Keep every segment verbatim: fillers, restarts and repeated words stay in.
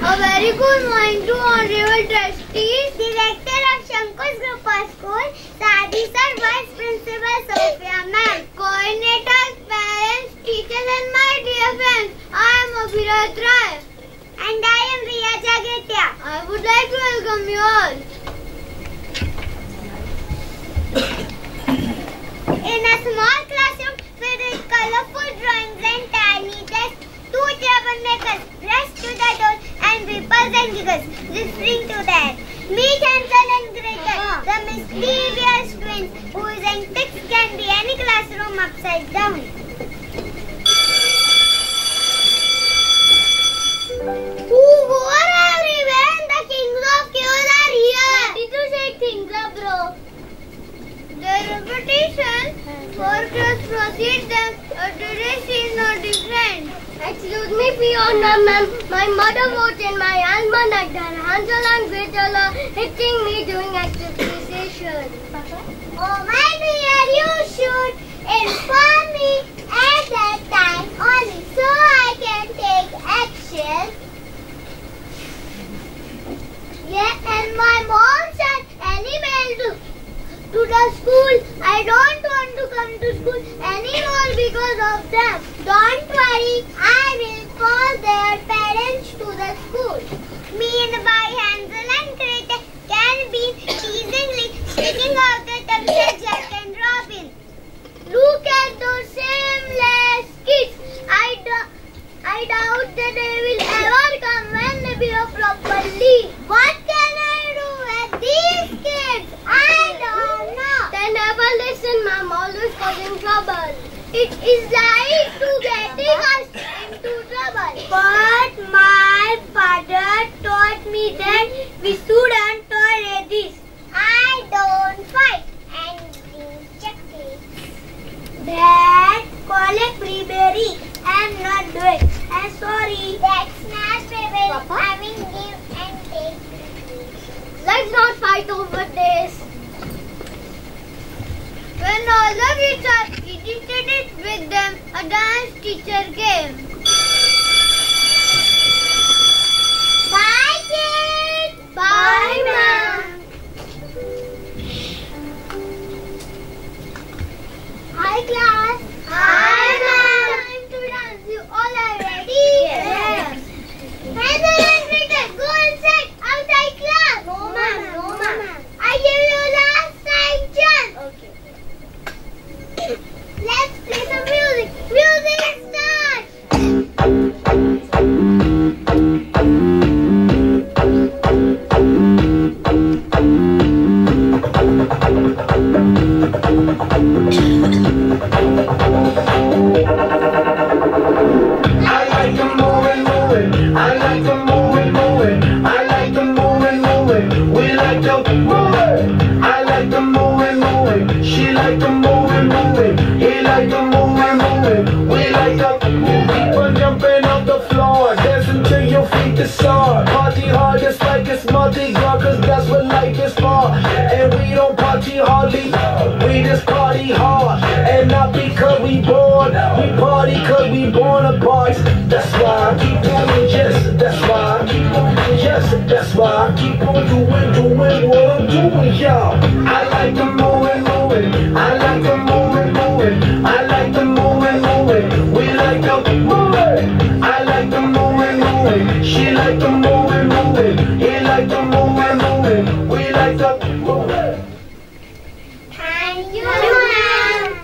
A very good morning to honorable trustees, director of Shanku's group of school, Sadi sir, vice principal Sophia ma'am, coordinators, parents, teachers and my dear friends. I am Abhirat Rai. And I am Riya Jagetia. I would like to welcome you all. In a small classroom filled with colorful drawings and tiny desks, two troublemakers rush to the door and whippers and giggles, listening to that. Meet Hansel and Gretel, the mysterious twins whose antics can be any classroom upside down. Who were everywhere? The kings of chaos are here. Did you say things up, bro? The repetition for class proceeds them. A duration is not different. Excuse me, Fiona ma'am. My mother was in my almanac that Hansel and Gretel are hitting me during activity session. Oh my dear, you should inform me at that time only so I can take action. Yeah, and my mom sent an email to, to the school. I don't want to come to school anymore because of them. Don't worry, I will call their parents to the school. Meanwhile, Hansel and Gretel can be teasingly sticking out the tongue at Jack and Robin. Look at those shameless kids. I, do, I doubt that they will ever come when they grow properly. What can I do with these kids? I don't know. They never listen, ma'am. Always causing trouble. It is like to getting us into trouble. But my father taught me that we shouldn't tolerate this. I don't fight and drink chocolate. Dad, call a pre-berry. I'm not doing. I'm sorry. That's not pre-berry. I will give and take. Let's not fight over this. When all the kids are irritated with them, a dance teacher came. Bye, kids. Bye, ma'am. Hi, class. Hi, ma'am. Time to dance. You all are ready? Yes. Hansel and Gretel, go inside. Outside class. No, ma'am. No, ma'am. I give you last time chance. Okay. Let's play some music. Music start. I like them moving, moving. I like them moving, moving. I like them moving, moving. We like them moving. I like them moving, moving. She like them moving, moving. He like them moving, moving. We like them moving. People jumping off the floor, dancing till your feet is sore. Party hard just like it's Mardi Gras, cause that's what life is for. And we don't party hardly, we just party hard. And not because we born, we party cause we born apart. That's why I keep doing yes, that's why I keep on yes, that's why I keep on doing, doing what I'm doing, y'all. I like the moving, moving. I like the moving, moving. I like the moving, moving. We like the moving. I like the moving, moving. She like the moving, moving. He like the moving, moving. We like the moving. Thank you, ma'am.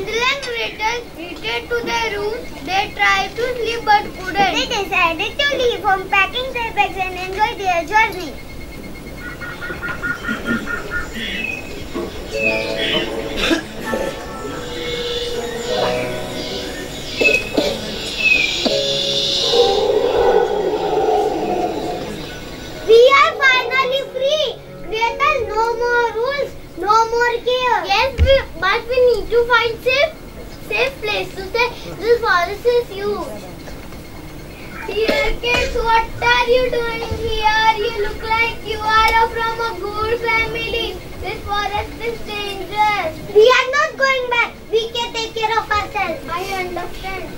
Hansel and Gretel retreated to their room. They tried to sleep but couldn't. They decided to leave home, packing their bags and enjoy their journey. We are finally free. Gretel, no more rules, no more care. Yes, we, but we need to find safe, safe place to stay. This forest is huge. Here, kids, what are you doing here? You look like you are from a good family. This forest is dangerous. We are not going back. We can take care of ourselves. I understand.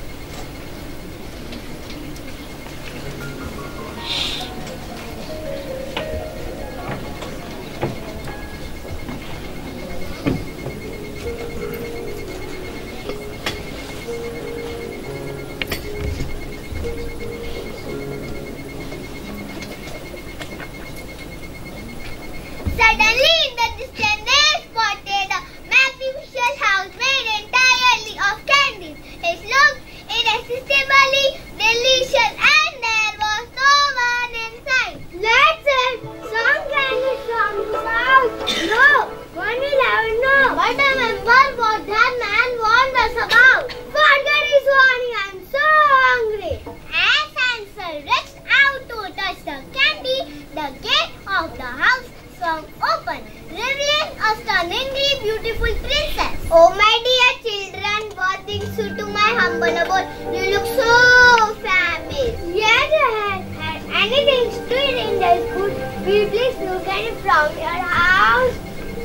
Suddenly, in the distance, they spotted a magnificent house made entirely of candies. It looked irresistibly delicious, and there was no one inside. Let's eat some candies from this house. No, one will have no. But remember what that man warned us about. Forget his warning. I'm so hungry. As Hansel reached out to touch the candy, the gate of the house swung open, revealing a stunningly beautiful princess. Oh my dear children, what brings you to my humble abode? You look so famished. Yes, I had anything to eat in the food. Will you please look at it from your house?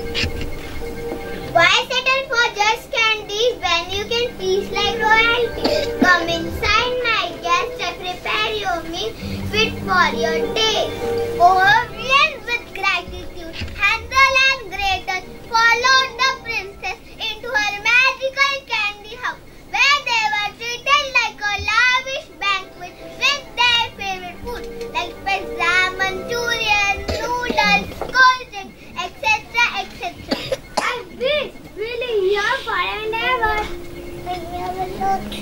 Why settle for just candies when you can feast like royalty? Come inside my guest and prepare your meal fit for your taste. Overwhelmed with gratitude, Hansel and Gretel followed the princess into her magical candy house, where they were treated like a lavish banquet with their favorite food like pizza, Manchurian, noodles, cold drinks, et cetera, et cetera. And this really here for and ever. I never looked.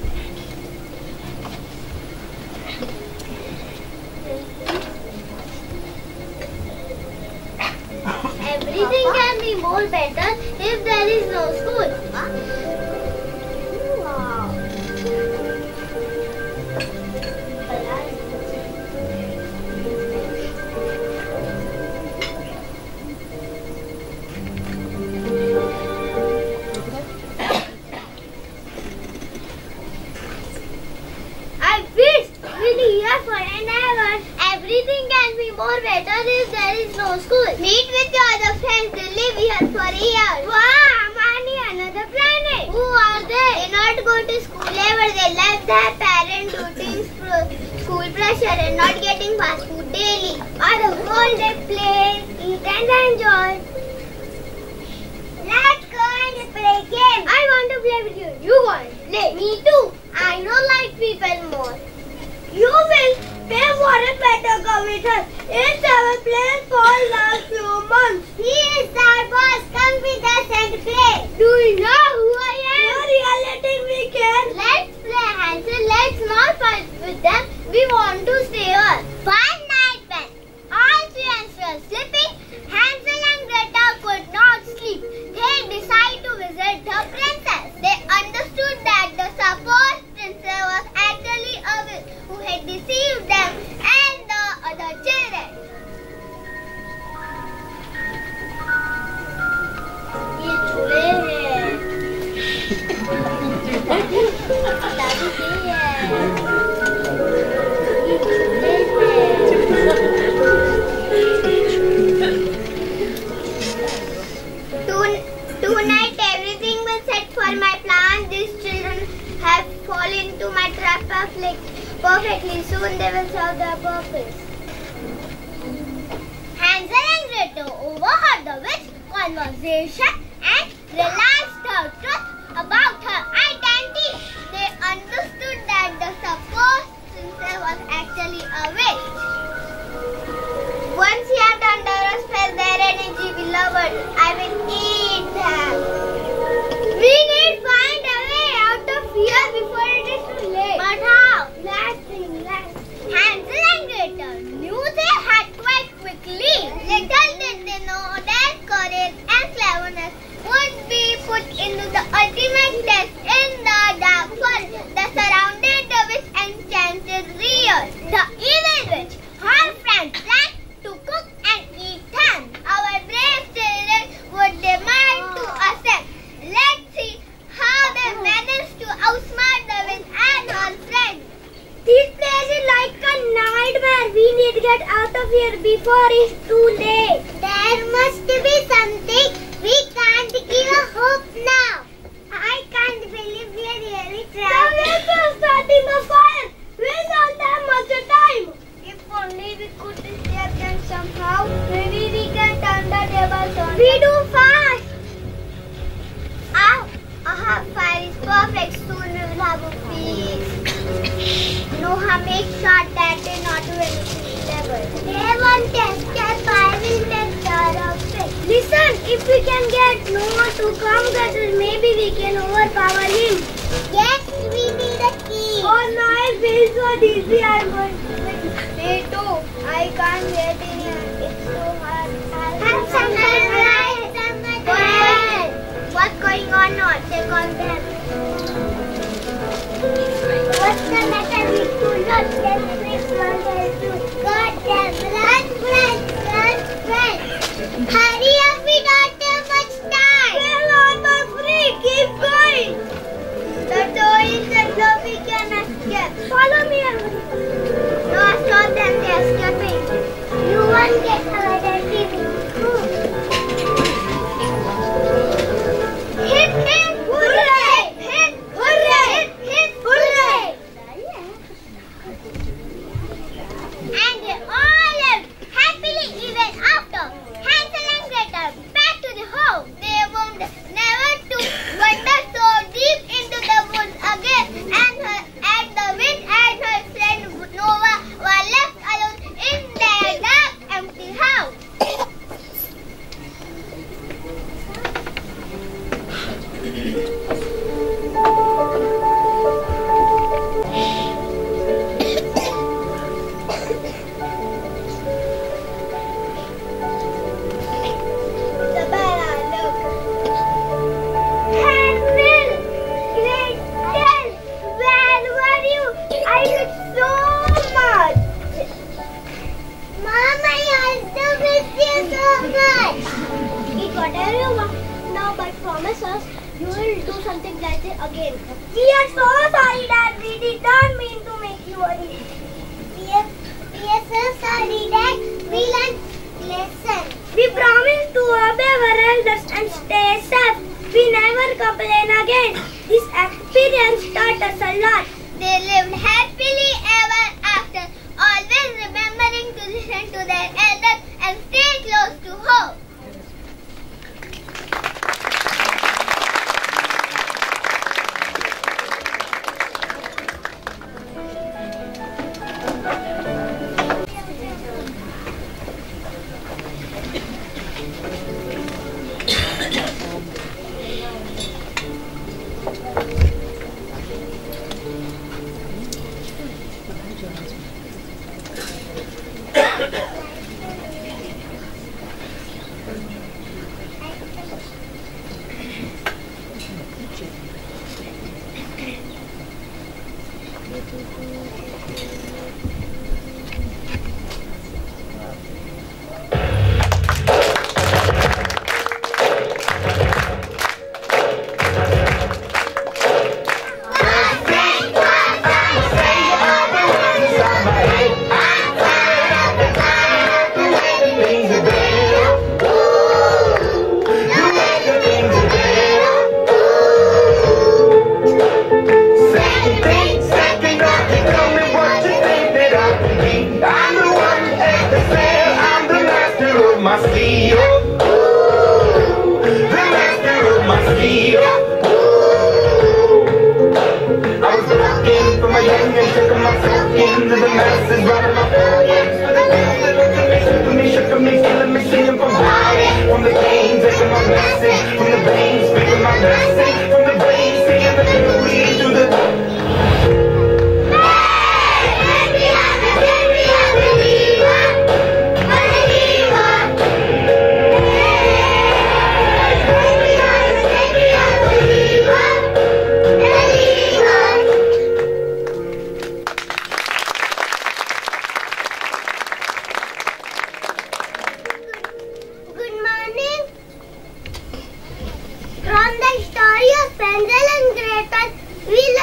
Everything can be more better if there is no school. Wow. I wish really here for an hour. Everything can be more better if there is no school. Meet with your other friends. They live here for years. Wow, I'm on another planet. Who are they? They not go to school ever. They love their parent routines, school pressure, and not getting fast food daily. On the whole, they play, eat, and enjoy. Let's go and play game. I want to play with you. You want to play? Me too. I don't like people more. You will pay for a better come with us. It's our plan for last few months. He is our boss. Come with us and play. Do you know who I am? You really think we can? Let's play, Hansel. Let's not fight with them. We want to stay here. One night when all friends were sleeping, Hansel and Gretel could not sleep. They decided to visit the princess. They understood that the supposed princess was actually a witch who had deceived them and the other children. ये चूहे हैं। दादी की है। ये चूहे हैं। Tonight everything was set for my plan. These children have fallen into my trap perfectly. Soon they will serve their purpose. Hansel and Gretel overheard the witch conversation and realized the truth about her identity. They understood that the supposed princess was actually a witch. Once you have done the spell, their energy will lower. I will eat them. We need The evil witch. Her friends planned to cook and eat them. Our brave children would demand to accept. Let's see how they managed to outsmart the witch and her friends. This place is like a nightmare. We need to get out of here before it's too late. There must be something. We can't give a hope now. I can't believe we are really The trapped. witch is starting a fire. We don't have much time. If only we could escape them somehow, maybe we can turn the tables on. We do fast. Ah, aha, fire is perfect. Soon we will have a feast. No, make sure that they not do anything clever. They want to escape. I will make sure of it. Listen, if we can get Noah to come get us, maybe we can overpower him. Yes, we need a key. Oh no, I feel so dizzy. I'm going to win. Me too. I can't get in here. It's so hard. Have some time. Go ahead. What's going on now? Check on them. What's the matter with you? Not them quick monsters too. Got them. Run, run, run, run. Hurry up. We don't have much time. We're almost free. Keep going. The door is shut. We can escape. Follow me. No, stop them. They're escaping. You won't get our T V. Hit him! Hooray! Hit! Hooray! Hit! Hooray! And they all lived happily even after. Hansel and Gretel back to the home. They vowed never to wander so deep into the woods again. And her and the witch and her friend Noah were left alone in their dark, empty house. Isabella, look. Hansel, Gretel, where were you? I miss so much. Mom, I also miss you so much. Eat whatever you want now, but promise us you will do something like this again. We are so sorry that we did not mean to make you worry. We are, we are so sorry that we learned lesson. We promise to obey our elders and stay safe. We never complain again. This experience taught us a lot. They lived happily ever after, always remembering to listen to their elders and stay close to home. My steel, the master of my steel. I was looking for my young and took myself into the masses, riding my fortunes for the things that look at me, shook me, shook me, killing me, singing from body. From the game, taking my blessing, from the veins, speaking my blessing, from the brain, singing the beauty to the.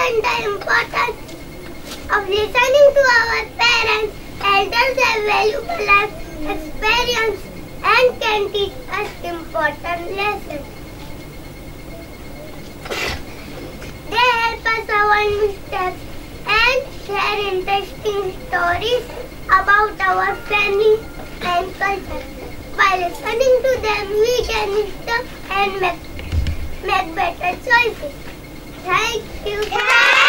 understand the importance of listening to our parents. Elders have valuable life experience and can teach us important lessons. They help us avoid mistakes and share interesting stories about our family and culture. By listening to them, we can stop and make, make better choices. Thank you.